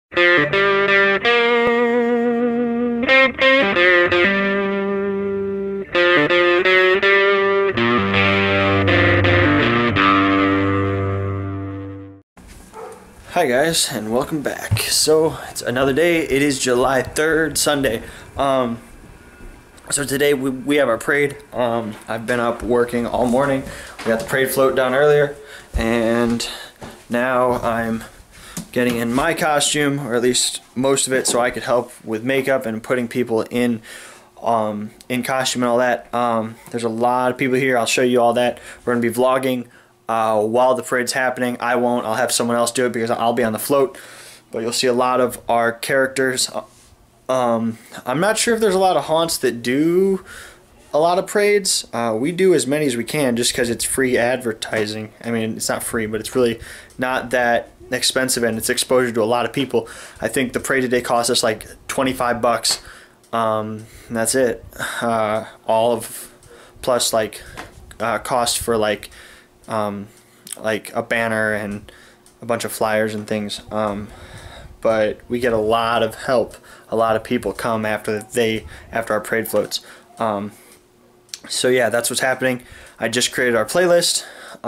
Hi guys, and welcome back. So it's another day. It is July 3rd, Sunday. So today we have our parade. I've been up working all morning. We got the parade float down earlier, and now I'm getting in my costume, or at least most of it, so I could help with makeup and putting people in costume and all that. There's a lot of people here. I'll show you all that. We're gonna be vlogging while the parade's happening. I won't. I'll have someone else do it because I'll be on the float. But you'll see a lot of our characters. I'm not sure if there's a lot of haunts that do a lot of parades. We do as many as we can just because it's free advertising. I mean, it's not free, but it's really not that expensive, and it's exposure to a lot of people. I think the parade today cost us like 25 bucks. That's it. All of plus like cost for like a banner and a bunch of flyers and things. But we get a lot of help. A lot of people come after our parade floats. So yeah, that's what's happening. I just created our playlist.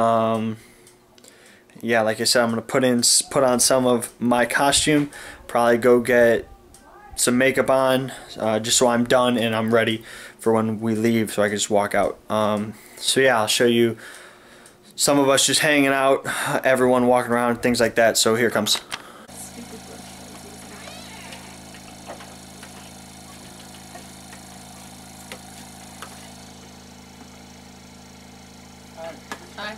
Yeah, like I said, I'm gonna put on some of my costume. Probably go get some makeup on, just so I'm done and I'm ready for when we leave, so I can just walk out. So yeah, I'll show you some of us just hanging out, everyone walking around, things like that. So here it comes. Hi.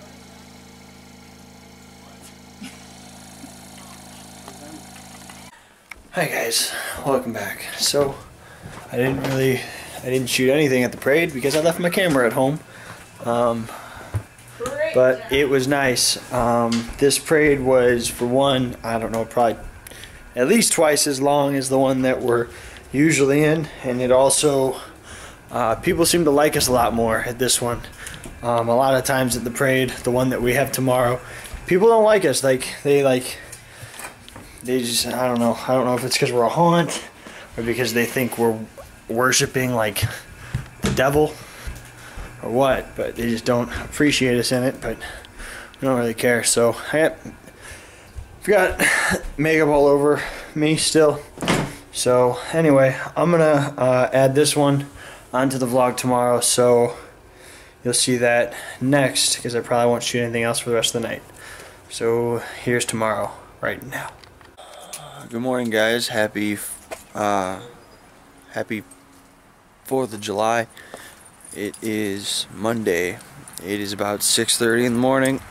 Hi guys, welcome back. So I didn't shoot anything at the parade because I left my camera at home. But it was nice. This parade was, for one, I don't know, probably at least twice as long as the one that we're usually in, and it also people seem to like us a lot more at this one. A lot of times at the parade, the one that we have tomorrow, people don't like us. They just, I don't know if it's because we're a haunt or because they think we're worshiping like the devil or what, but they just don't appreciate us in it. But we don't really care. So I've got makeup all over me still. So anyway, I'm gonna add this one onto the vlog tomorrow, so you'll see that next, because I probably won't shoot anything else for the rest of the night. So here's tomorrow right now. Good morning guys, happy 4th of July. It is Monday. It is about 6:30 in the morning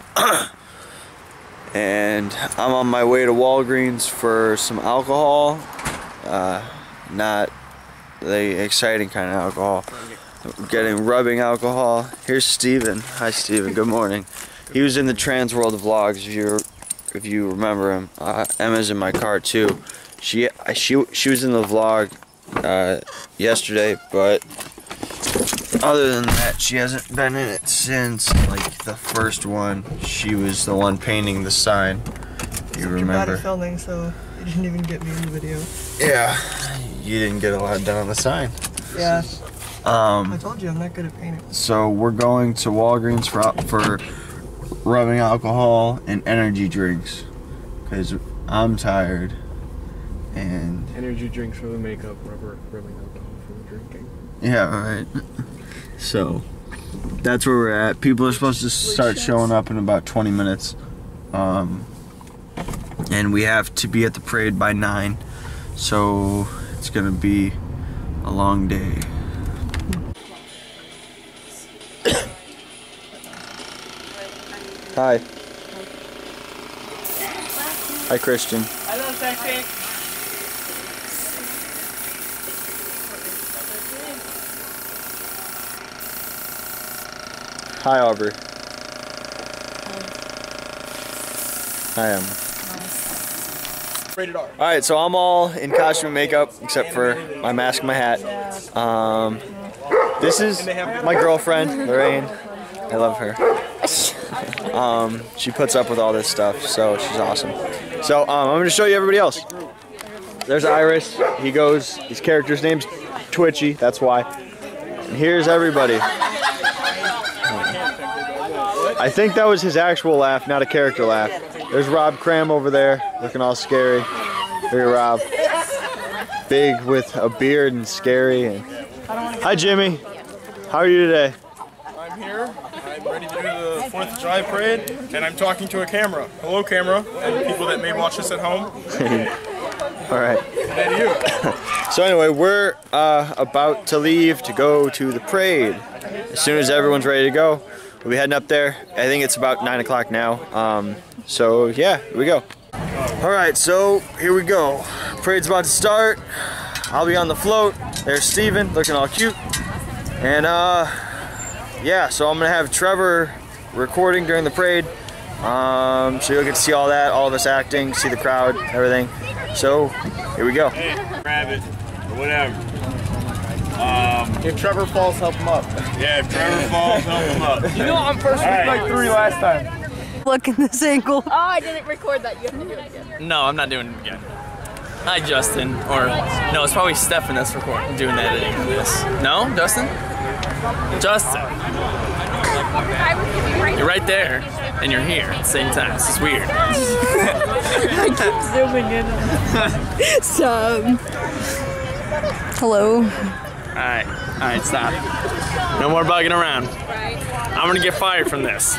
and I'm on my way to Walgreens for some alcohol. Not the exciting kind of alcohol. I'm getting rubbing alcohol. Here's Steven. Hi Steven, good morning. He was in the Trans World Vlogs, if you remember him. Emma's in my car too. She was in the vlog yesterday, but other than that, she hasn't been in it since like the first one. She was the one painting the sign. You remember? You're bad at filming, so you didn't even get me in the video. Yeah, you didn't get a lot done on the sign. Yeah. I told you I'm not good at painting. So we're going to Walgreens for rubbing alcohol and energy drinks, because I'm tired. And energy drinks for the makeup, rubbing alcohol for the drinking. Yeah, right. So that's where we're at. People are supposed to start showing up in about 20 minutes. And we have to be at the parade by 9. So it's gonna be a long day. Hi. Hi, Christian. Hello, sexy. Hi, Aubrey. Hi, Emma. Rated R. Alright, so I'm all in costume and makeup except for my mask and my hat. This is my girlfriend, Lorraine. I love her. She puts up with all this stuff, so she's awesome. So I'm going to show you everybody else. there's Iris. His character's name's Twitchy, that's why. And here's everybody. I think that was his actual laugh, not a character laugh. There's Rob Cram over there, looking all scary. Here, Rob. Big with a beard and scary. And... Hi, Jimmy. How are you today? I'm here. I'm ready to do the 4th of July parade, and I'm talking to a camera. Hello, camera, and people that may watch this at home. All right. Hey to you. So anyway, we're about to leave to go to the parade. As soon as everyone's ready to go, we'll be heading up there. I think it's about 9 o'clock now. So yeah, here we go. All right, so here we go. Parade's about to start. I'll be on the float. There's Steven, looking all cute. And yeah, so I'm gonna have Trevor recording during the parade. So you'll get to see all that, all of us acting, see the crowd, everything. So here we go. Hey, grab it, or whatever. If Trevor falls, help him up. Yeah, if Trevor falls, help him up. You know I'm first with like 3 last time. Look in this angle. Oh, I didn't record that. You have to do it again. No, I'm not doing it again. Hi, Justin. Or, no, it's probably Stefan that's doing the editing of this. No, Justin? Justin. You're right there, and you're here at the same time. This is weird. I keep zooming in. So, hello. Alright, stop. No more bugging around. I'm gonna get fired from this.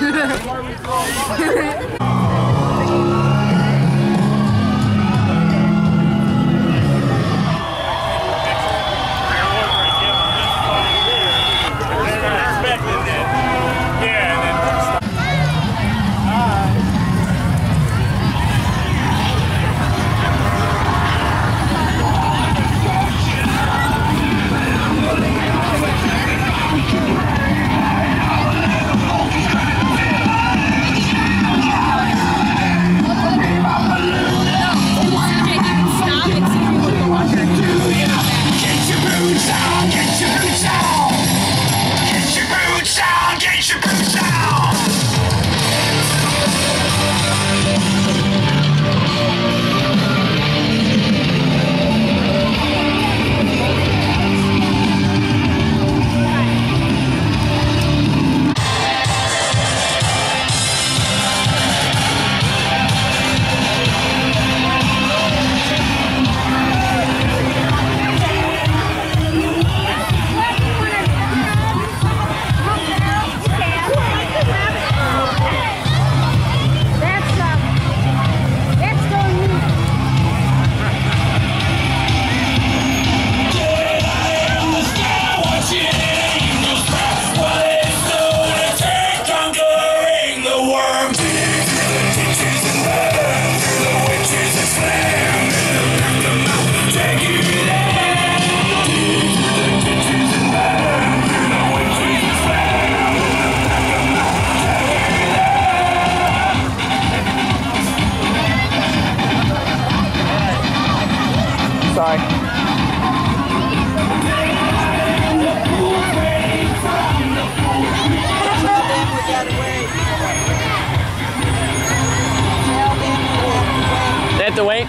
They have to wait?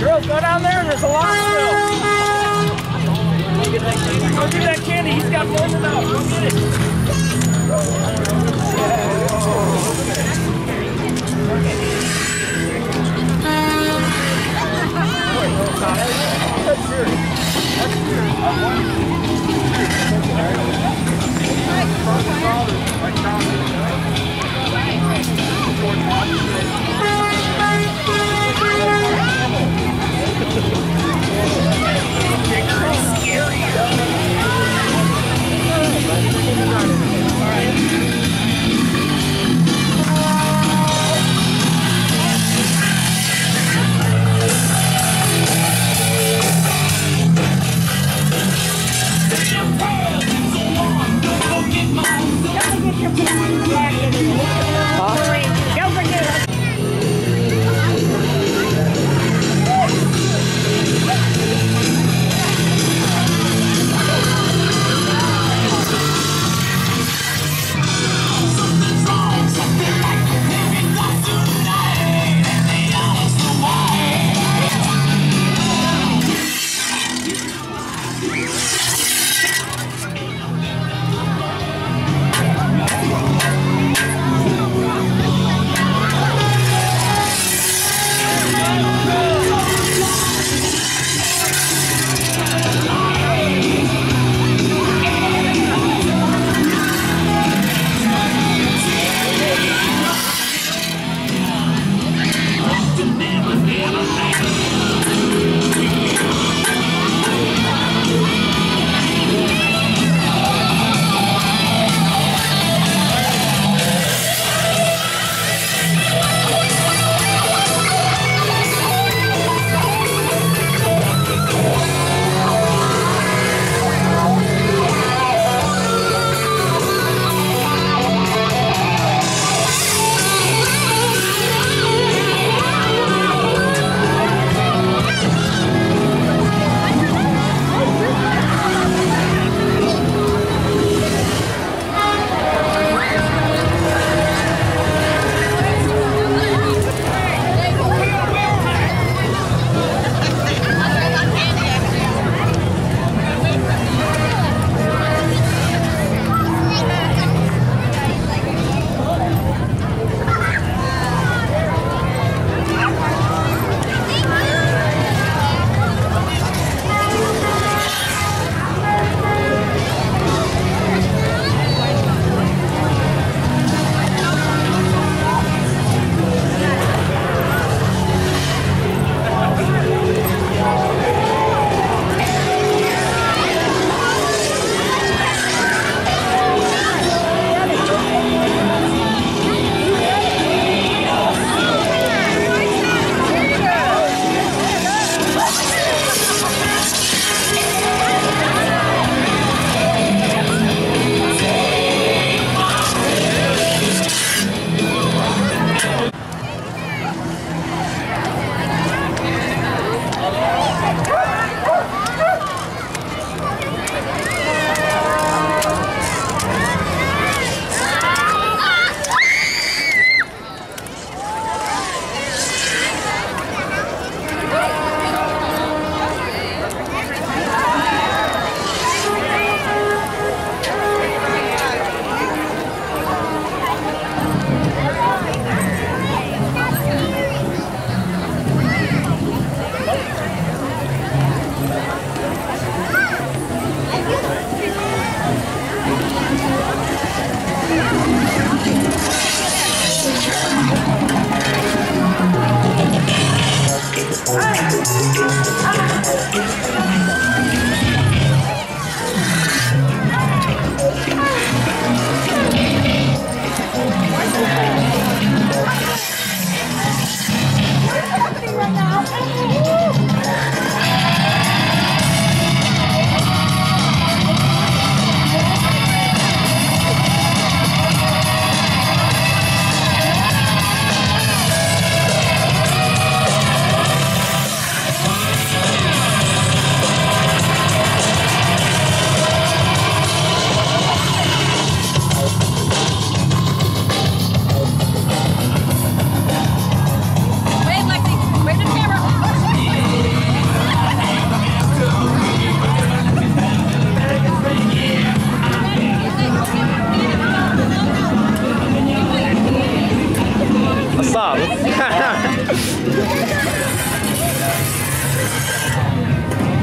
Girls, go down there. There's a lot still. Go get that candy. He's got more than enough. Go get it. Scary.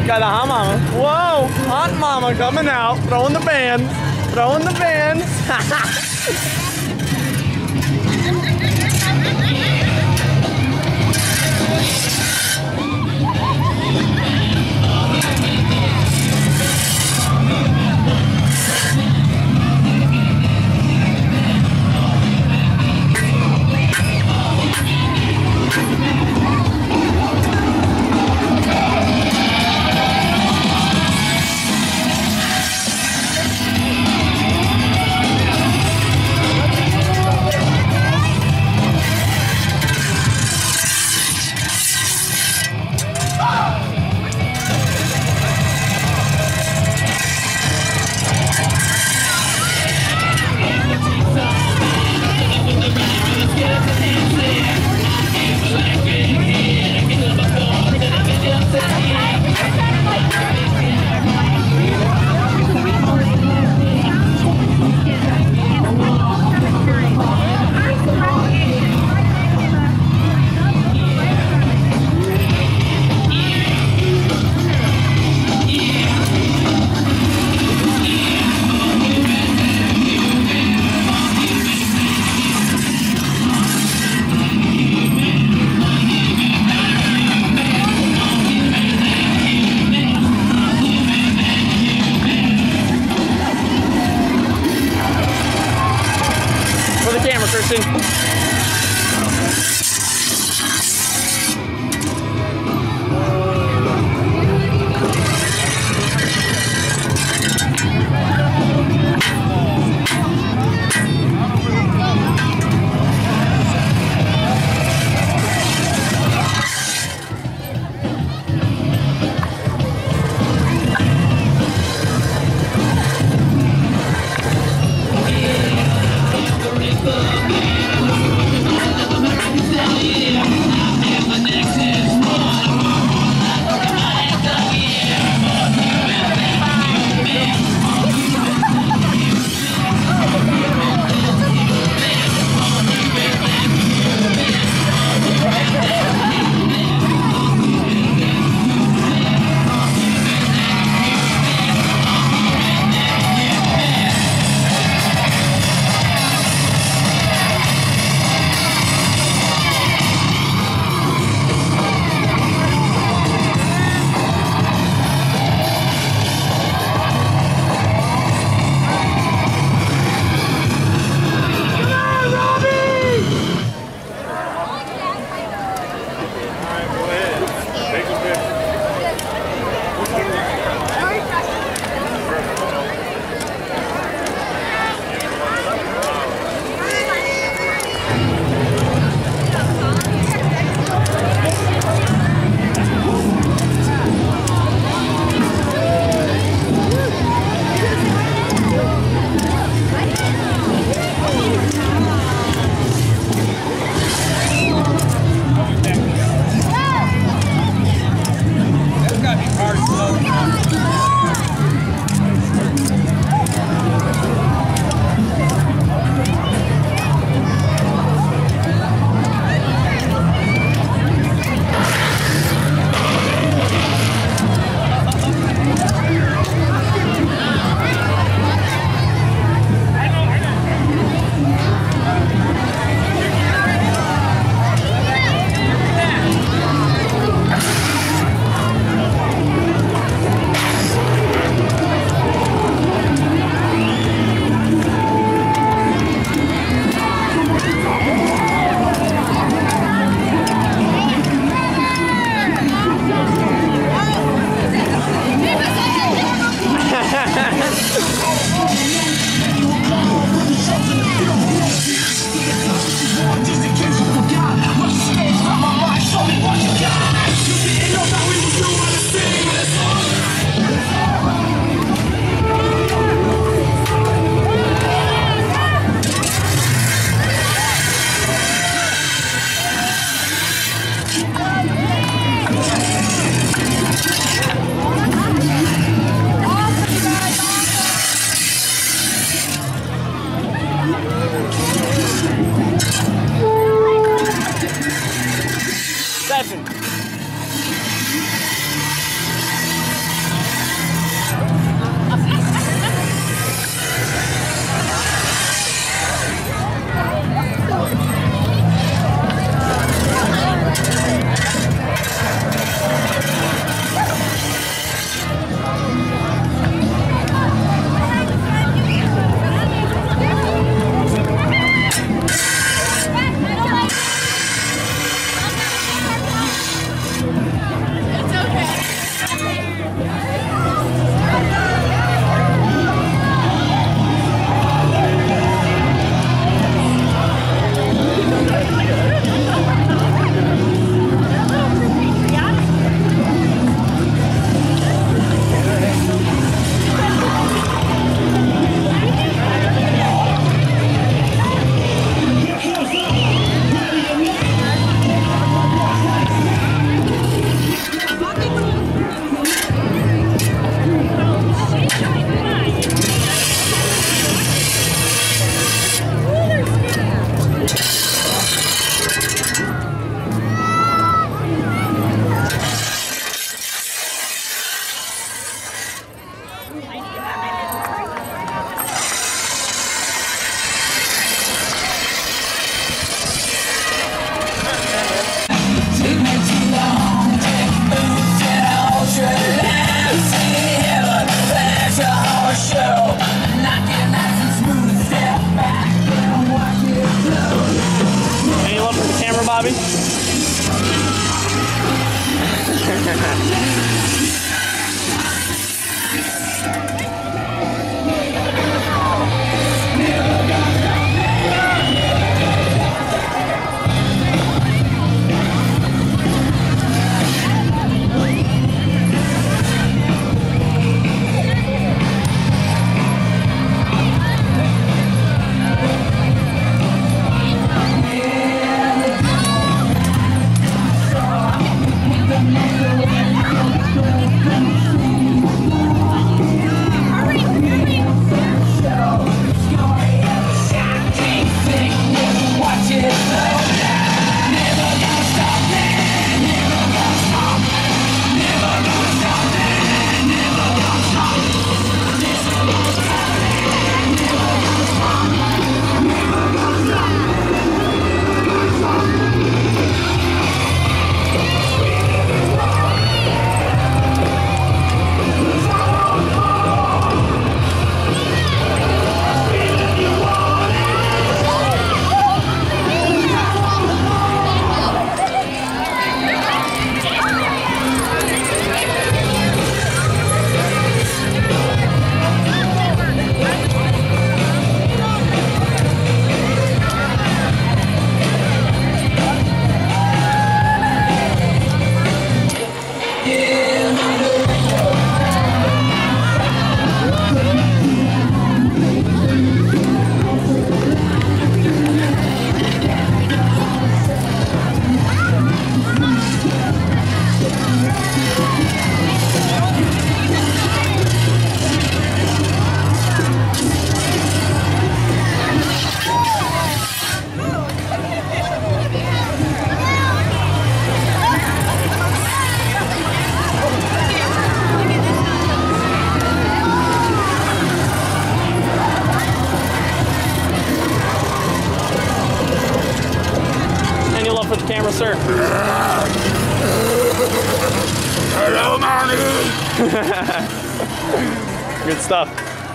Got a hot mama. Whoa, hot mama coming out, throwing the bands, throwing the bands. sir. Hello, mommy. Good stuff.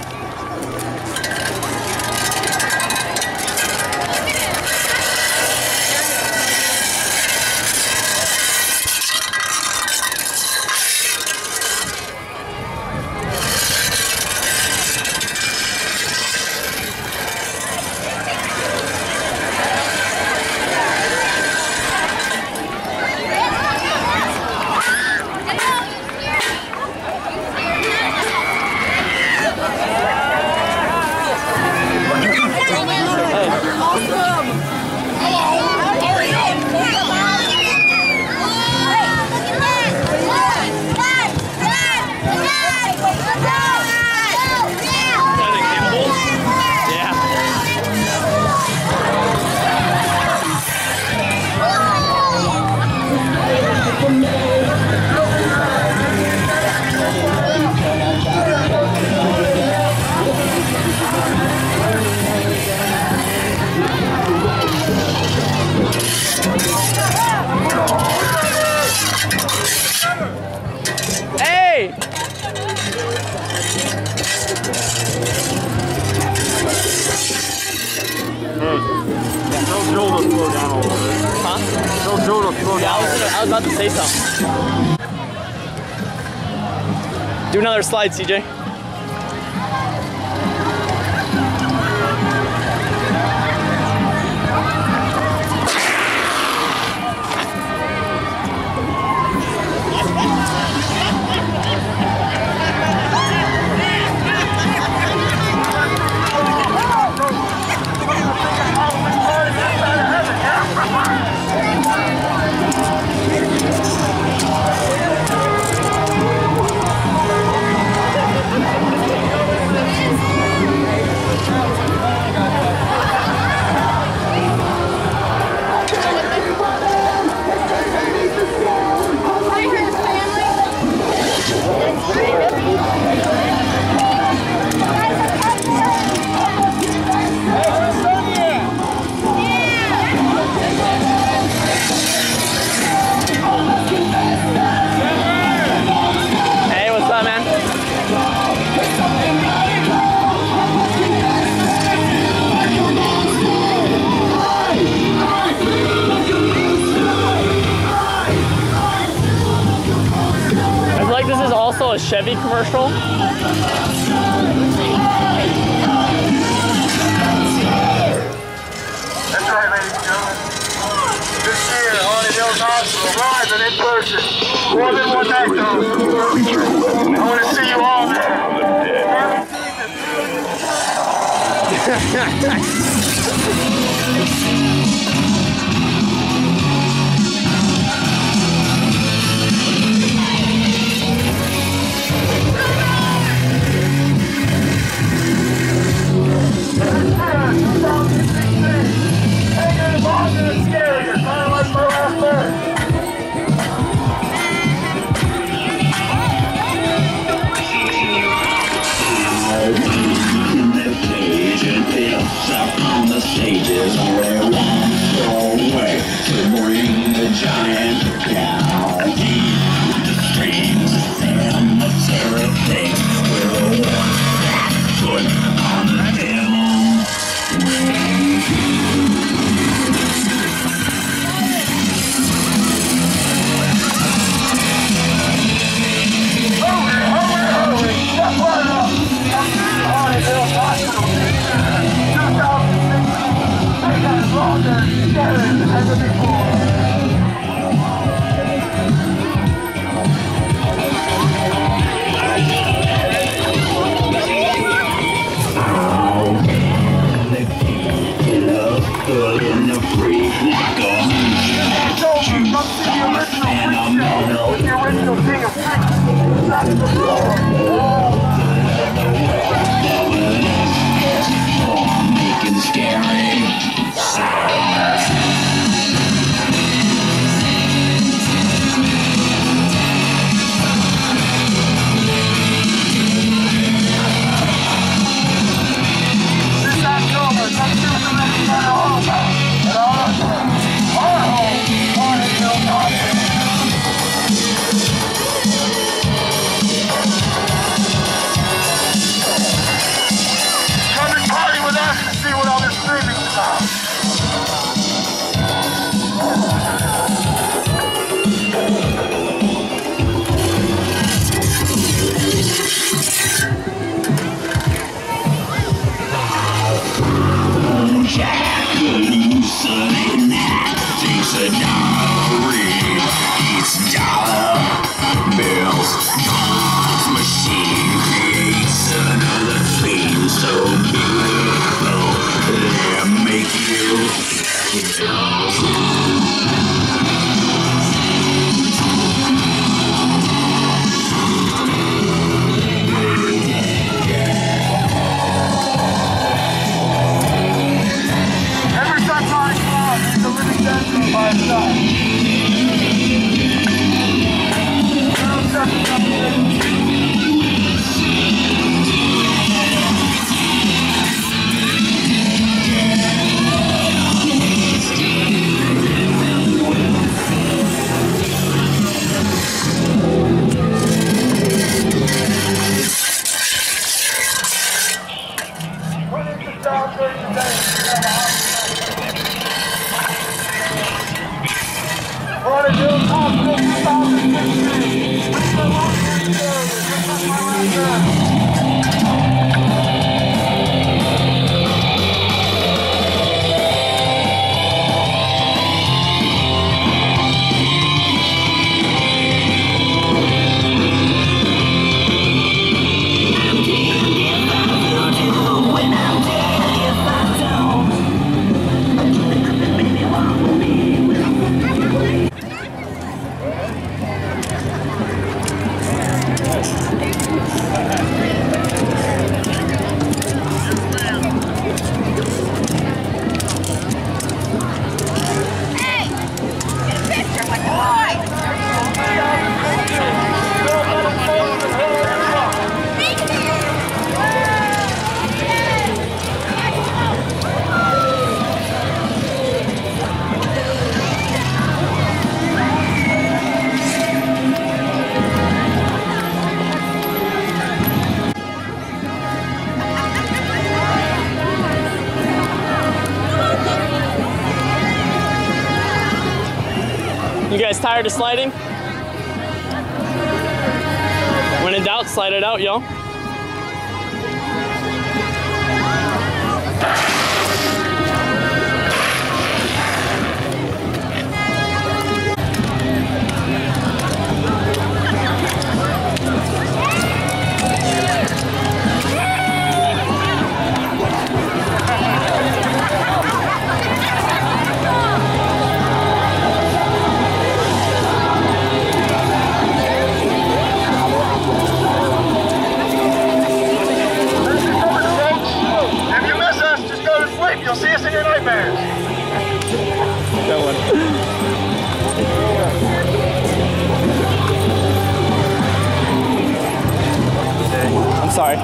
I was about to say something. Do another slide, CJ. A Chevy commercial. That's right, ladies and gentlemen. This year, Haunted Hills Hospital rides and in person. More than one night, though. I want to see you all there. Stages where one away to bring the giant down. The streams and the terrific will put on the hill. Holy, step right up. Haunted Hills Hospital. 2016. Longer, scary than ever before. Good in the free, like a it's over. Come see the original freak show with the original king of freaks. Not in the floor. Making scary. October, come to the Lady Gaga home. And our home, tired of sliding? When in doubt, slide it out, yo. You'll see us in your nightmares. That one. I'm sorry.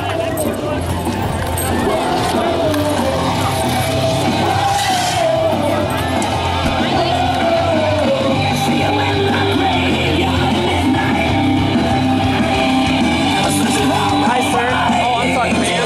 Hi, sir. Oh, I'm sorry, man.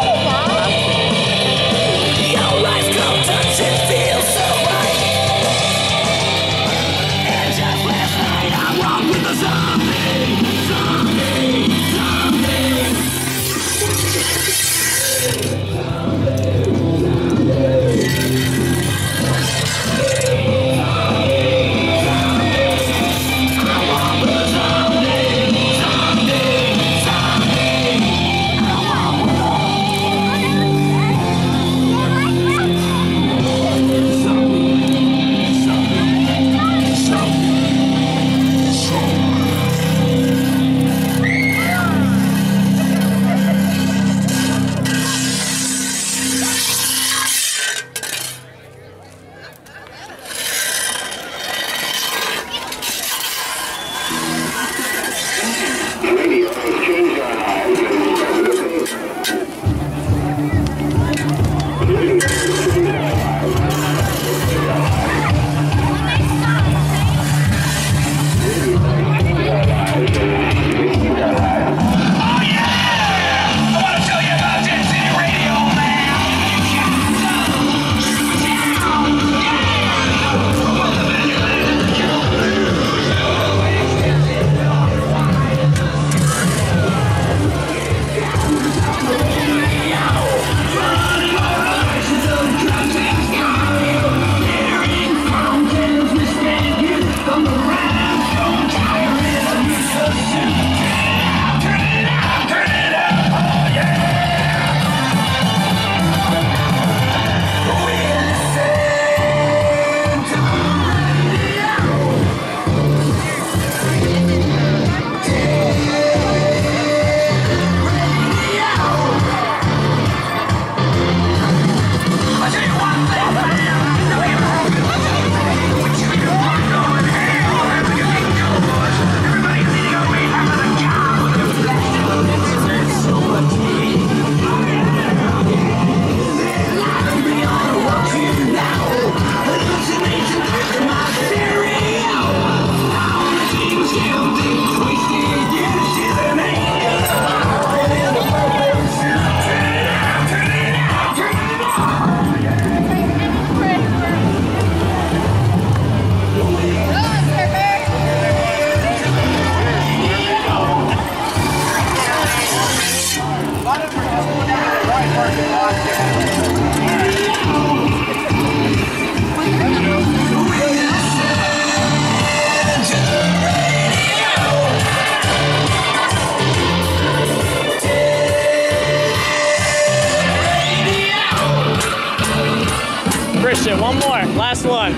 Christian, one more, last one.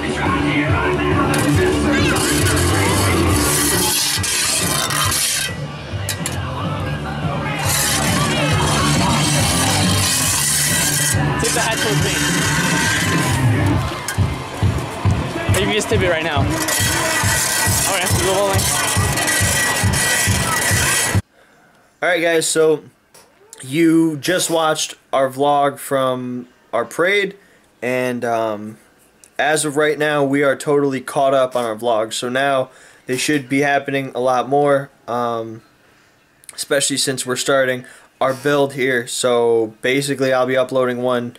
Tip the hat towards me. Or you can just tip it right now. Alright, we go bowling. Alright guys, so you just watched our vlog from our parade, and as of right now we are totally caught up on our vlogs, so now they should be happening a lot more, especially since we're starting our build here. So basically I'll be uploading one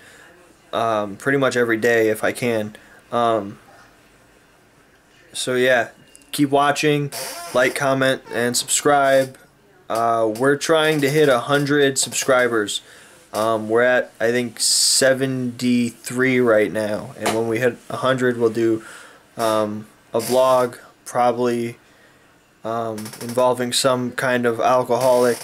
pretty much every day if I can. So yeah, keep watching, like, comment, and subscribe. We're trying to hit 100 subscribers. We're at, I think, 73 right now, and when we hit 100, we'll do a vlog, probably involving some kind of alcoholic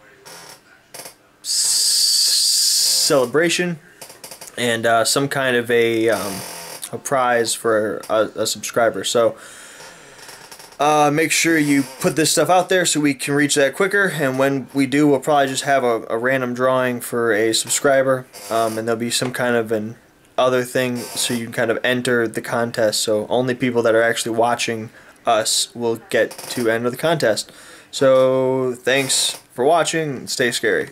celebration, and some kind of a prize for a subscriber. So make sure you put this stuff out there so we can reach that quicker, and when we do, we'll probably just have a random drawing for a subscriber, and there'll be some kind of an other thing so you can kind of enter the contest, so only people that are actually watching us will get to enter the contest. So thanks for watching, stay scary.